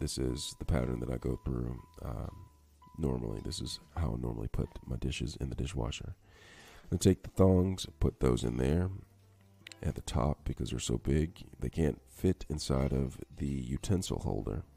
this is the pattern that I go through. Normally, this is how I normally put my dishes in the dishwasher. I take the thongs, put those in there at the top because they're so big they can't fit inside of the utensil holder.